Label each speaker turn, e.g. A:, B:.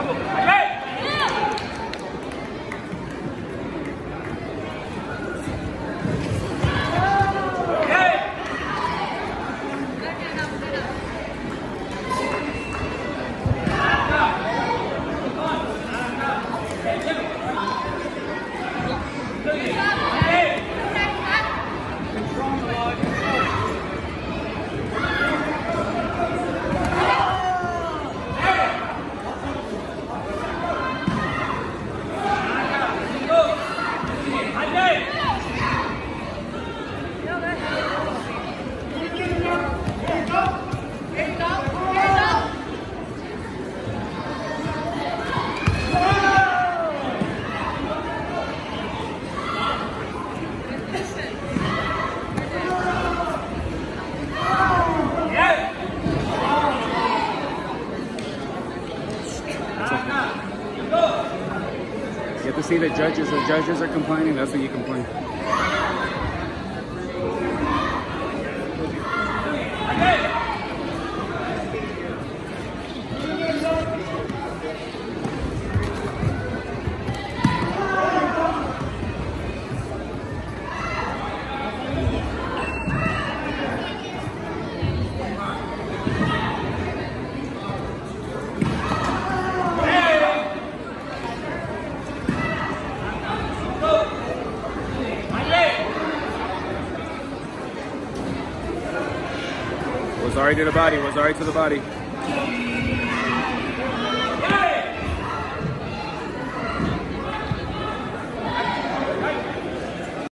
A: You have to see the judges. The judges are complaining. That's when you complain. Was already to the body. Was already to the body.